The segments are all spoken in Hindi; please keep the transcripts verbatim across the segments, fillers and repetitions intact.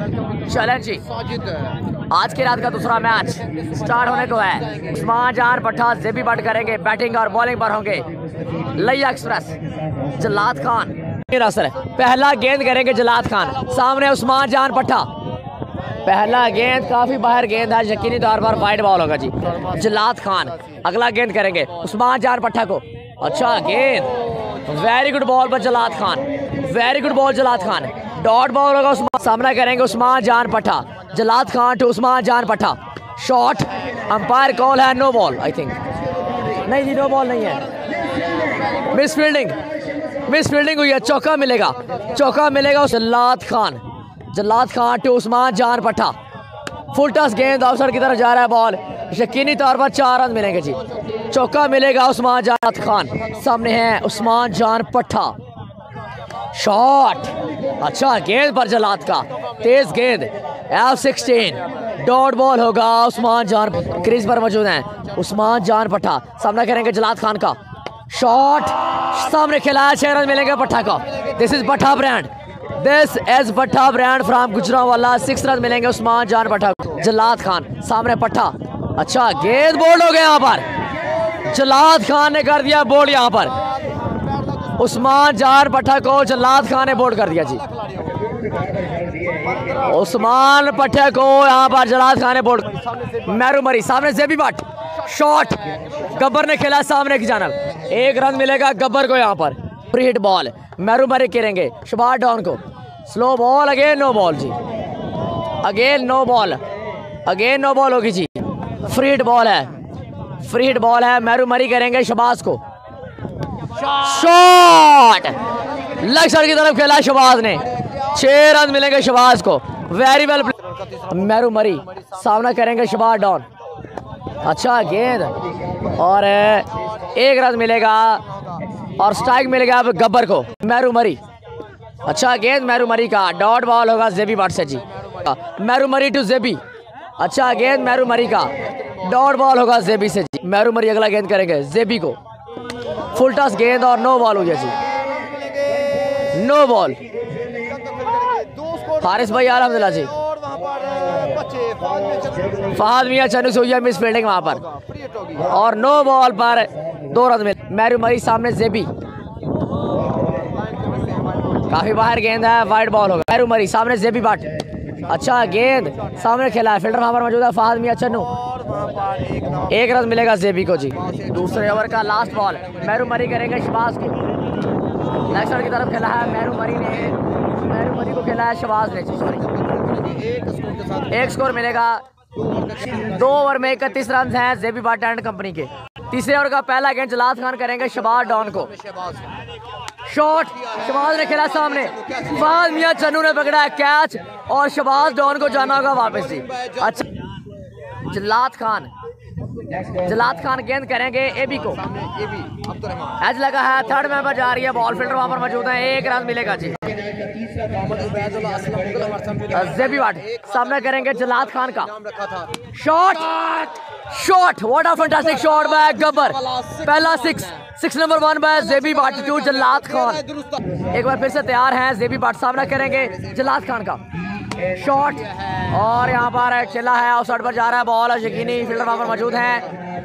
चलें जी, आज की रात का दूसरा मैच स्टार्ट होने को है। उस्मान जान पट्टा जेबी बट करेंगे, बैटिंग और बॉलिंग पर होंगे लिया एक्सप्रेस जलाद खान। असर पहला गेंद करेंगे जलाद खान, सामने उस्मान जान पट्टा। पहला गेंद काफी बाहर गेंद है, यकीनी तौर पर वाइड बॉल होगा जी। जलाद खान अगला गेंद करेंगे उस्मान जान पट्टा को। अच्छा गेंद, वेरी गुड बॉल पर Jalad Khan, very good ball Jalad Khan. Dot ball होगा, उस्मान सामना करेंगे उस्मान जान पट्टा। जलाद Khan to Usman Jan Patta, shot. Umpire call है नो बॉल, आई थिंक नहीं जी, नो बॉल नहीं है। मिस फील्डिंग, मिस फील्डिंग हुई है, चौका मिलेगा, चौका मिलेगा। जलाद खान, जलाद खान टू उस्मान जान पट्टा। फुल टस गेंद आउटसाइड की तरफ जा रहा है बॉल, यकीनी तौर पर चार रन मिलेंगे जी। चौका मिलेगा उस्मान जान खान। सामने है उस्मान जान पट्टा, शॉट। अच्छा गेंद पर जलाद का, तेज गेंद, एफ सिक्सटीन। डॉट बॉल होगा, उस्मान जान क्रीज पर मौजूद हैं उस्मान जान पट्टा। सामना करेंगे जलाद खान का, शॉट। सामने खेला है, छह रन मिलेंगे पट्टा का। This is Patta brand, this is Patta brand from Gujranwala. Six run मिलेंगे उस्मान जान पट्टा। जलाद खान सामने पट्टा। अच्छा गेंद बोल्ड हो गया, यहाँ पर जलाद खान ने कर दिया बोल्ड। यहाँ पर उस्मान जान पट्टा को जलाद खान ने बोल्ड कर दिया जी। उस्मान पट्टे को यहाँ पर जलाद खान ने बोल्ड। मैरू मरी सामने जेबी बट, शॉट। गब्बर ने खेला सामने की जानब, एक रन मिलेगा गब्बर को। यहाँ पर फ्री हिट बॉल, मैरू मरी करेंगे शबाज डॉन को। Slow ball, again no ball जी, again no ball, again no ball होगी जी। फ्री हिट बॉल है, फ्री हिट बॉल है। मैरू मरी करेंगे शबाज को, शॉट। लेग साइड की तरफ खेला शबाज ने, छह रन मिलेंगे शबाज को। Very well. मैरू मरी सामना करेंगे शबाज डॉन। अच्छा गेंद और एक रन मिलेगा और स्ट्राइक मिलेगा अब गब्बर को। मैरू मरी, अच्छा गेंद मैरू मरी का, डॉट बॉल होगा जेबी बट से जी। मैरू मरी टू जेबी, अच्छा गेंद मैरू मरी का, डॉट बॉल होगा जेबी से जी। मैरू मरी अगला गेंद करेंगे जेबी को, फुल टॉस गेंद और नो बॉल हो गया जी, नो बॉल। हारिस भाई अलहमदुलिल्लाह जी। फहद मियां चन्नू से हुई है मिस फील्डिंग वहां पर और नो बॉल पर दो रन मिले। मैरू मरी सामने जेबी, काफी बाहर गेंद है, वाइड बॉल होगा। मैरू मरी सामने जेबी बट, अच्छा गेंद सामने खेला है, फील्डर वहां पर मौजूद है फहद मियां चन्नू। एक रन मिलेगा जेबी को जी। दूसरे ओवर का लास्ट बॉल, मैरू मरी करेंगे शबाज को। लेग साइड की तरफ खेला है मैरू मरी ने, मैरू मरी को खेला है शबाज ने जी। सॉरी, एक स्कोर मिलेगा। दो ओवर में इकतीस रन हैं जेबी बट एंड कंपनी के। तीसरे ओवर का पहला गेंद जलाद खान करेंगे शबाज डॉन को, शॉट। शबाज ने खेला सामने, फहद मियां चन्नू ने पकड़ा है कैच और शबाज डॉन को जाना होगा वापस जी। अच्छा जलाद खान, जलाद खान गेंद करेंगे एबी को, एज लगा है, थर्ड में जा रही है बॉल, फील्डर वहां पर मौजूद है, एक रन मिलेगा जी। जेबी बट सामना करेंगे जलाद खान का, shot, shot. What a fantastic shot by Gabbar. पहला six, six number one by JB Butt to Jalad Khan. एक बार फिर से तैयार हैं जेबी बट, सामना करेंगे जलाद खान का, शॉट। और यहाँ पर खेला है, ऑफ साइड पर जा रहा है बॉल, यकीनी फील्डर वहां पर मौजूद है,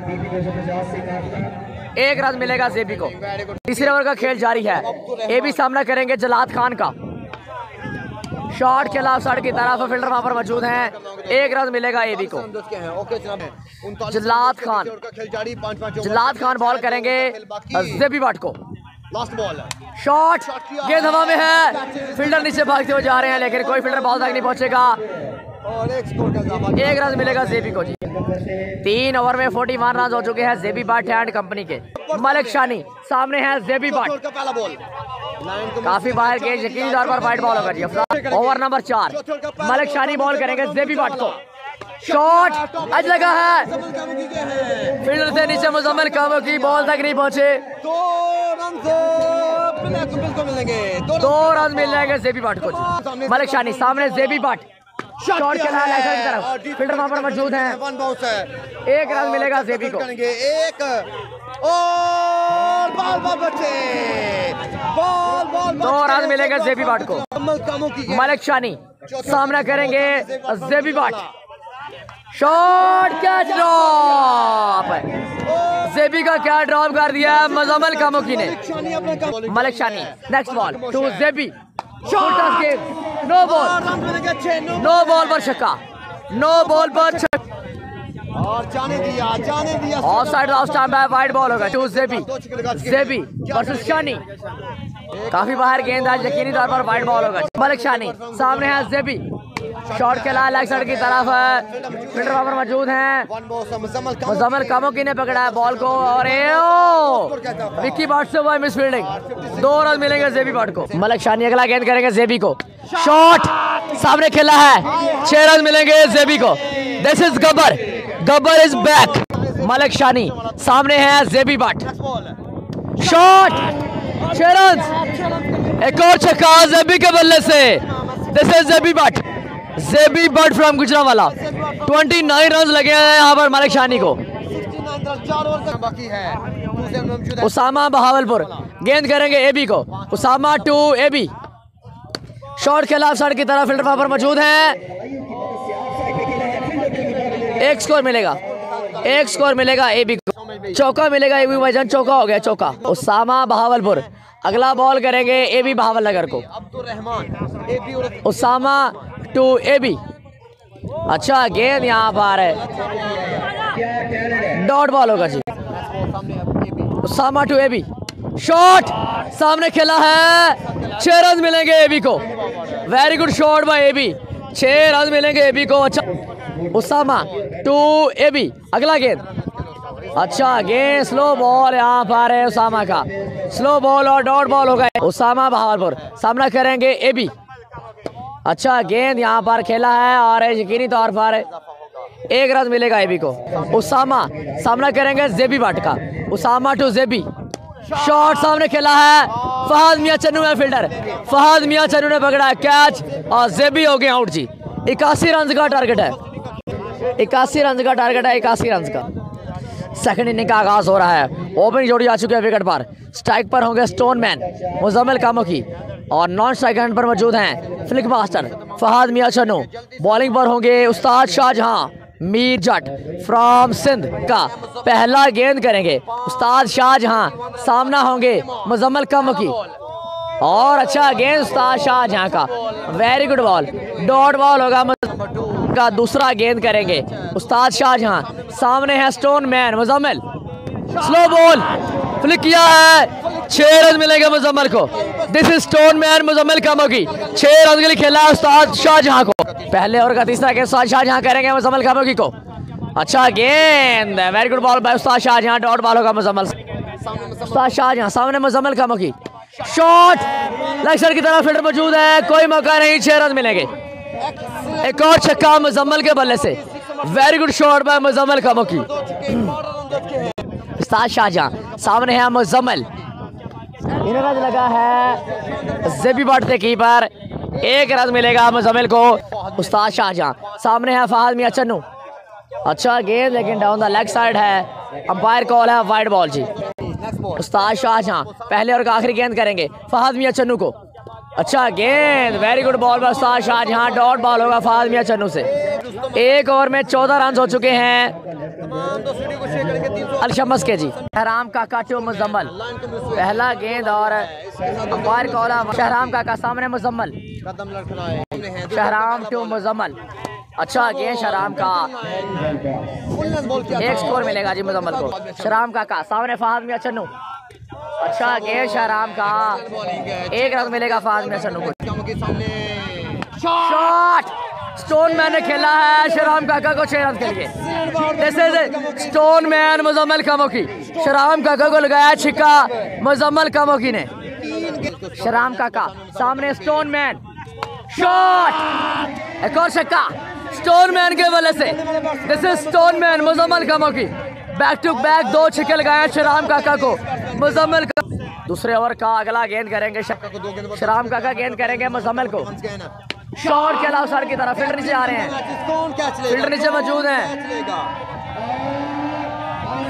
एक रन मिलेगा जेबी को। तीसरे ओवर का खेल जारी है, एबी सामना करेंगे जलाद खान का, शॉट खेला ऑफ साइड की तरफ, फील्डर वहां पर मौजूद हैं, एक रन मिलेगा एबी को। जलाद खान, जलाद खान बॉल करेंगे जेबी बट को, लास्ट बॉल, शॉट। गेंद हवा में है, फील्डर नीचे भागते हुए जा रहे हैं लेकिन कोई फील्डर बॉल तक नहीं पहुंचेगा और एक स्कोर का एक रन मिलेगा जेबी को जी। तीन ओवर में इकतालीस रन हो चुके हैं जेबी बट एंड कंपनी के। मलिक शानी सामने है जेबी बट, काफी बाहर गेंद, यकीनी तौर पर वाइड बॉल होगा जी। ओवर नंबर चार, मलिक शानी बॉल करेंगे जेबी बट को, शॉट। आज लगा है, फील्डर से नीचे मुजम्मिल कामों की बॉल तक नहीं पहुंचे, बिल्कुल मिलेंगे, दो रन मिल जाएंगे जेबी बट को। मलिक शानी सामने जेबी बट, शॉट खेला है की तरफ, फील्डर वहां पर मौजूद हैं, एक रन मिलेगा जेबी को। एक और बॉल बॉल बॉल बच्चे बॉल बॉल दो रन मिलेंगे जेबी बाट को। मलिक शानी सामना करेंगे जेबी बाट। शॉट कैच ड्रॉप, जेबी का क्या ड्रॉप कर दिया मुजम्मिल कामोकी ने। Malik Shani next ball to JB. No ball, no ball पर छक्का, नो बॉल पर छक्का और जाने दिया जाने दिया। ऑफ साइड ऑफ स्टंप है, वाइड बॉल होगा to JB. JB versus Shani, काफी बाहर गेंद आज यकीनी तौर पर वाइड बॉल होगा। मलिक शानी सामने है जेबी। शॉट खेला लेग साइड की तरफ है, फील्डर वहां पर मौजूद हैं। मुजम्मिल कामोकी ने पकड़ा है बॉल को और विक्की बाट से हुआ मिस फील्डिंग। दो रन मिलेंगे जेबी बाट को। मलिक शानी अगला गेंद करेंगे जेबी को। शॉट सामने खेला है, छह रन मिलेंगे जेबी को। This is Gabbar, Gabbar is back. Malik Shani सामने है जेबी बाट। शॉट छह रन, एक और छक्का जेबी के बल्ले से। दिस इज जेबी बाट, जेबी बाट फ्रॉम गुजरावाला। उनतीस रन लगे हैं यहाँ पर मलिक शानी को। उसामा बहावलपुर गेंद करेंगे एबी को। Usama to AB. शॉट खेला साइड की तरफ, फील्डर वहां पर मौजूद हैं। एक स्कोर मिलेगा, एक स्कोर मिलेगा एबी को। चौका मिलेगा एबी भाईजान, चौका हो गया चौका। उसामा बहावलपुर अगला बॉल करेंगे एबी बहावलनगर को। Usama to AB. अच्छा गेंद यहाँ पर है, डॉट बॉल होगा जी। Usama to AB. शॉट सामने खेला है, छह रन मिलेंगे एबी को। Very good shot by AB, छह रन मिलेंगे एबी को। अच्छा उसामा टू एबी अगला गेंद। अच्छा गेंद स्लो बॉल यहाँ पर है उसामा का, स्लो बॉल और डॉट बॉल होगा। उसामा बहावलपुर सामना करेंगे एबी। अच्छा गेंद यहाँ पर खेला है और यकीनी तौर पर एक रन मिलेगा एबी को। उसामा सामना करेंगे जेबी बाट का। Usama to JB. शॉट सामने खेला है, फहद मियां चन्नू है फील्डर। फहद मियां चन्नू ने पकड़ा कैच और जेबी हो गए आउट जी। इक्यासी रन का टारगेट है, इक्यासी रन का टारगेट है, इक्यासी रन का। सेकंड इनिंग का आगाज हो रहा है। ओपनिंग जोड़ी आ चुकी है विकेट पर। स्ट्राइक पर होंगे स्टोनमैन मुजम्मिल कामोकी और नॉन स्ट्राइक एंड पर मौजूद हैं flick master Fahad Mian Channu. Bowling पर होंगे उस्ताद शाहजहां मीर जट फ्रॉम सिंध का। पहला गेंद करेंगे उस्ताद शाहजहां, सामना होंगे मुजम्मिल कामोकी। और अच्छा गेंद उस्ताद शाहजहां का, very good ball, dot ball होगा। का दूसरा गेंद करेंगे उस्ताद शाहजहां, सामने है stone man Muzammil. Slow ball flick किया है, छह रन मिलेंगे मुजम्मिल को। This is stone man Muzammil Kamoki. छह रन के लिए खेला है उस्ताद शाहजहां को। पहले ओवर का तीसरा गेंद उस्ताद शाहजहां करेंगे मुजम्मिल कामोकी को। अच्छा गेंद, वेरी गुड बॉल बाय उस्ताद शाहजहां, डॉट बॉल होगा मुजम्मिल। उस्ताद शाहजहां सामने Muzammil Kamoki. Shot leg side की तरफ, फील्डर मौजूद है, कोई मौका नहीं, छह रन मिलेंगे। एक और छक्का मुजम्मिल के बल्ले से, very good shot by Muzammil Kamoki. Ustad Shahjahan सामने है मुजम्मिल। इन्हें लगा है जेबी बाट के कीपर, एक रन मिलेगा मुजम्मिल को। उस्ताद शाहजहां सामने है फहद मियां चन्नू। अच्छा गेंद लेकिन डाउन द लेग साइड है, अंपायर कॉल है वाइड बॉल जी। उस्ताद शाहजहां पहले और आखिरी गेंद करेंगे फहद मियां चन्नू को। अच्छा गेंद, वेरी गुड बॉल बाय उस्ताद शाहजहां, डॉट बॉल होगा फहद मियां चन्नू से। एक ओवर में चौदह रन हो चुके हैं अलशमस के जी। शहराम काका टू मुजम्मिल, पहला गेंद और अंपायर कॉल है शहराम काका, सामने मुजम्मिल। शहराम टू मुजम्मिल। अच्छा गेंद शहराम का, एक स्कोर मिलेगा जी मुजम्मिल को। शहराम काका सामने फहद मियां चन्नू। अच्छा गेंद शहराम का, एक रन मिलेगा फहद मियां चन्नू को। शॉट स्टोन मैन ने खेला है शहराम काका को छह रन के लिए। This is stone man Muzammil Kamoki. Shahram काका को लगाया छिक्का मुजम्मिल कामोकी ने। शहराम काका सामने स्टोन मैन। शॉट, एक और छक्का स्टोन मैन के वजह से। This is stone man Muzammil Kamoki. Back to back दो छिक्के लगाए शहराम काका को मुजम्मिल का। दूसरे ओवर का अगला गेंद करेंगे शहराम काका, गेंद करेंगे मुजम्मिल को। शॉट खेला उस की तरफ, फील्डर नीचे आ रहे हैं, फील्डर नीचे मौजूद हैं।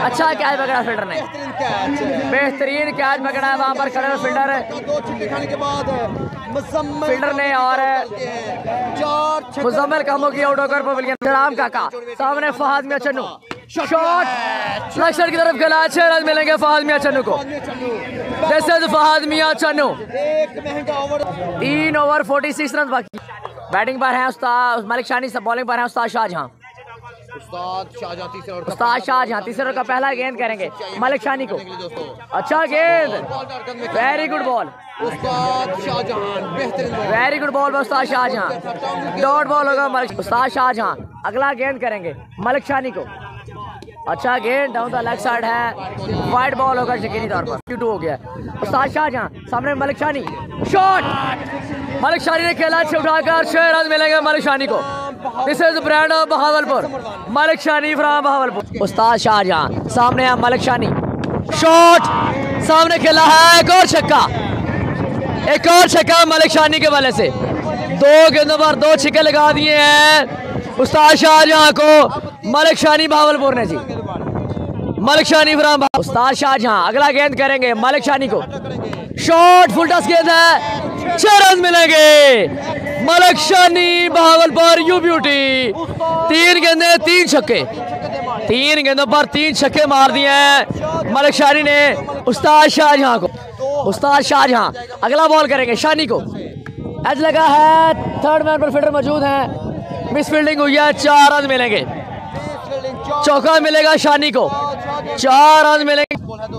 अच्छा कैच पकड़ा फील्डर ने, बेहतरीन कैच, बेहतरीन कैच पकड़ा है वहाँ पर खड़े फील्डर दो छक्के खाने के बाद मुजम्मिल फील्डर ने और चार छक्के मुजम्मिल कामों की आउट होकर पवेलियन राम काका सामने फहद मियां चन्नू शॉट स्लेक्शन की तरफ गला, छह रन मिलेंगे फहद मियां चन्नू को। This is Fahad Mian Channu. एक महंगा ओवर, तीन ओवर फोर्टी सिक्स रन बाकी। बैटिंग पर है उस्ताद मलिक शानी, सब बॉलिंग पर है उस्ताद शाहजहां। उस्ताद शाहजहां तीसरे ओवर, उस्ताद शाहजहां तीसरे ओवर का पहला गेंद करेंगे मलिक शानी को। अच्छा गेंद, वेरी गुड बॉल उस्ताद शाहजहां, बेहतरीन बॉल, वेरी गुड बॉल उस्ताद शाहजहां। डॉट बॉल होगा मलिक उस्ताद शाहजहां। अगला गेंद करेंगे मलिक शानी को। अच्छा गेंद डाउन द लेग साइड है, वाइड बॉल होगा यकीनी तौर पर, टू हो गया। उस्ताद शाहजहां सामने मलिक शानी, शॉट मलिक शानी ने खेला अच्छे उठाकर, छह रन मिलेंगे मलिक शानी को। This is brand of Bahawalpur, Malik Shani from Bahawalpur. उस्ताद शाहजहां सामने है मलिक शानी, शॉट सामने खेला है, एक और छक्का, एक और छक्का मलिक शानी के वाले से। दो गेंदों पर दो छक्के लगा दिए हैं उस्ताद शाहजहां को मलिक शानी बहावलपुर ने जी। मलिक शानी फ्रॉम उस्ताद शाहजहां। अगला गेंद करेंगे मलिक शानी को, शॉट फुल टॉस गेंद है, छह रन मिलेंगे मलिक शानी बहावलपुर यू ब्यूटी। तीन गेंदे तीन छक्के, तीन गेंदों पर तीन छक्के मार दिए हैं मलिक शानी ने उस्ताद शाहजहां को। उस्ताद शाहजहां अगला बॉल करेंगे शानी को, एज लगा है, थर्ड मैन पर फील्डर मौजूद है, मिस फील्डिंग हुई है, चार रन मिलेंगे, चौका मिलेगा शानी को, चार रन मिलेंगे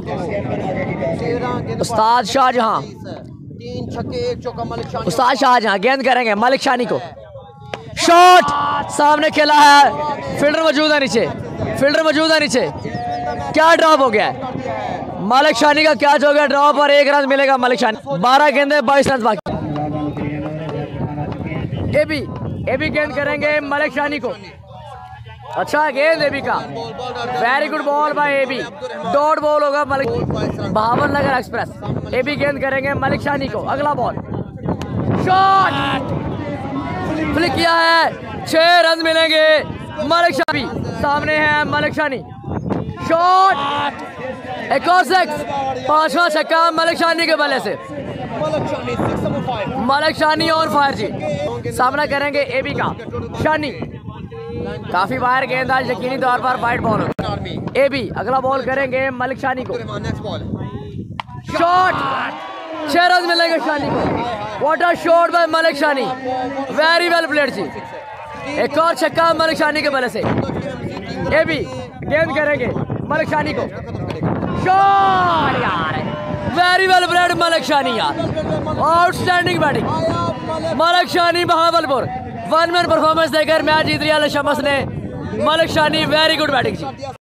उस्ताद शाहजहां। तीन छक्के एक चौका मलिक शानी, उस्ताद शाहजहां गेंद करेंगे मलिक शानी को, शॉट सामने खेला है, फील्डर मौजूद है नीचे, फील्डर मौजूद है नीचे, क्या ड्रॉप हो गया है मलिक शानी का, कैच हो गया ड्रॉप और एक रन मिलेगा मलिक शानी। बारह गेंदे बाईस रन बाकी। एबी एबी गेंद करेंगे मलिक शानी को, अच्छा गेंद एबी का, very good ball by AB, dot ball होगा मलिक भावन नगर एक्सप्रेस। एबी गेंद करेंगे मलिक शानी को। अगला बॉल, शॉट फ्लिक किया है, छह रन मिलेंगे मलिक शानी। सामने है मलिक शानी, शॉट एक और सिक्स, पांचवा छक्का मलिक शानी के बल्ले से। Malik Shani six number five, Malik Shani on fire जी। सामना करेंगे एबी का, शानी काफी बाहर गेंद आज यकीनी तौर पर वाइड बॉल होगा। एबी अगला बॉल करेंगे मलिक शानी को, नेक्स्ट बॉल, शॉट छह रन मिलेंगे शानी को। What a shot by Malik Shani, very well played जी। एक और छक्का मलिक शानी के बल्ले से। एबी गेंद करेंगे मलिक शानी को, शॉट यार, very well played Malik Shani यार, outstanding batting Malik Shani Bahawalpur. One man performance देकर मैच जीत लिया शमस ने, Malik Shani very good batting जी।